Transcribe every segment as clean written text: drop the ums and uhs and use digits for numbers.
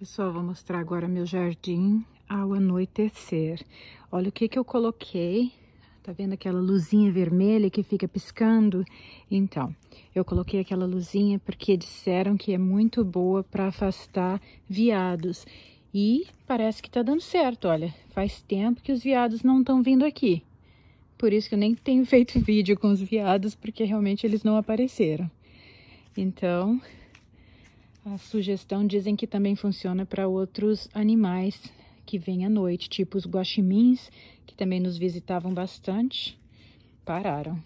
Pessoal, vou mostrar agora meu jardim ao anoitecer. Olha o que eu coloquei. Tá vendo aquela luzinha vermelha que fica piscando? Então, eu coloquei aquela luzinha porque disseram que é muito boa para afastar veados. E parece que tá dando certo, olha. Faz tempo que os veados não estão vindo aqui. Por isso que eu nem tenho feito vídeo com os veados, porque realmente eles não apareceram. Então, a sugestão dizem que também funciona para outros animais que vêm à noite, tipo os guaximins, que também nos visitavam bastante, pararam.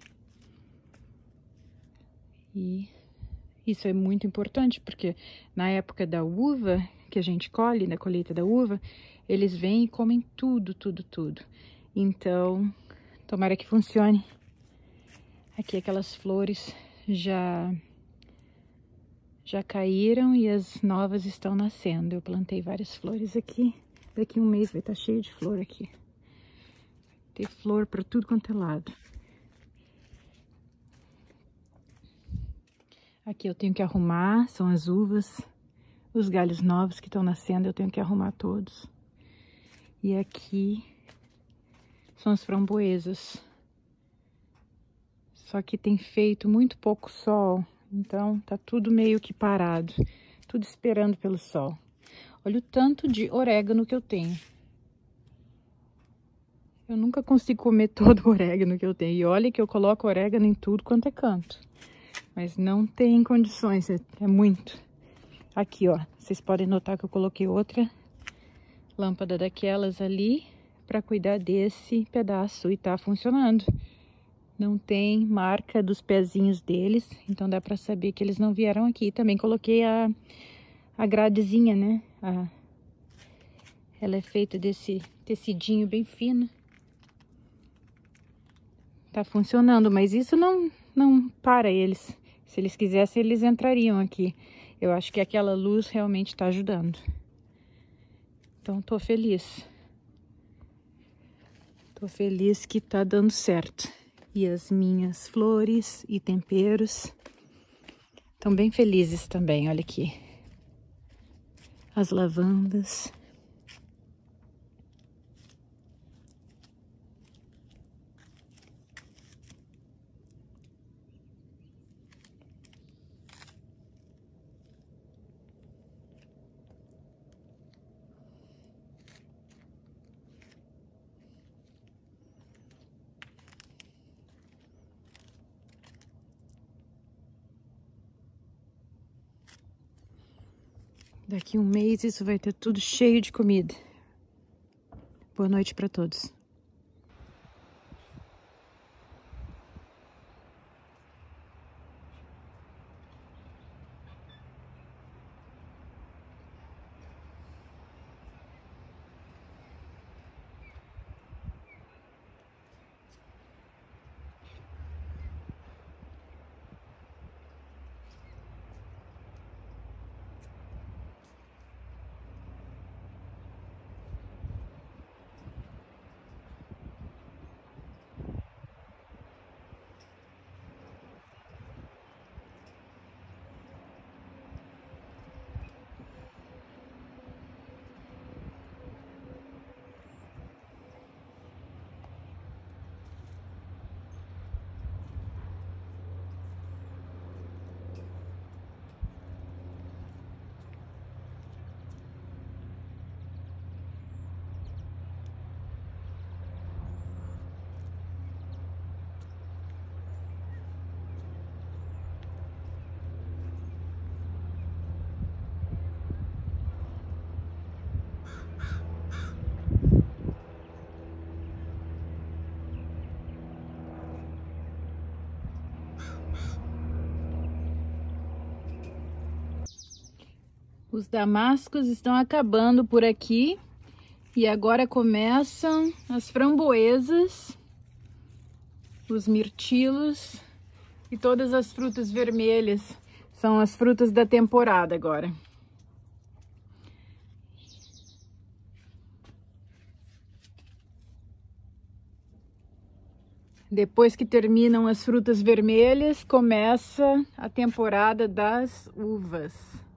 E isso é muito importante, porque na época da uva, que a gente colhe, na colheita da uva, eles vêm e comem tudo, tudo, tudo. Então, tomara que funcione. Aqui aquelas flores já caíram e as novas estão nascendo. Eu plantei várias flores aqui. Daqui um mês vai estar cheio de flor aqui. Tem flor para tudo quanto é lado. Aqui eu tenho que arrumar, são as uvas. Os galhos novos que estão nascendo, eu tenho que arrumar todos. E aqui são as framboesas. Só que tem feito muito pouco sol. Então, tá tudo meio que parado. Tudo esperando pelo sol. Olha o tanto de orégano que eu tenho. Eu nunca consigo comer todo o orégano que eu tenho. E olha que eu coloco orégano em tudo quanto é canto. Mas não tem condições, é muito. Aqui, ó, vocês podem notar que eu coloquei outra lâmpada daquelas ali para cuidar desse pedaço e tá funcionando. Não tem marca dos pezinhos deles, então dá para saber que eles não vieram aqui. Também coloquei a gradezinha, né? Ela é feita desse tecidinho bem fino. Tá funcionando, mas isso não para eles. Se eles quisessem, eles entrariam aqui. Eu acho que aquela luz realmente tá ajudando. Então, tô feliz. Tô feliz que tá dando certo. E as minhas flores e temperos estão bem felizes também, olha aqui. As lavandas. Daqui um mês isso vai ter tudo cheio de comida. Boa noite para todos. Os damascos estão acabando por aqui e agora começam as framboesas, os mirtilos e todas as frutas vermelhas. São as frutas da temporada agora. Depois que terminam as frutas vermelhas, começa a temporada das uvas.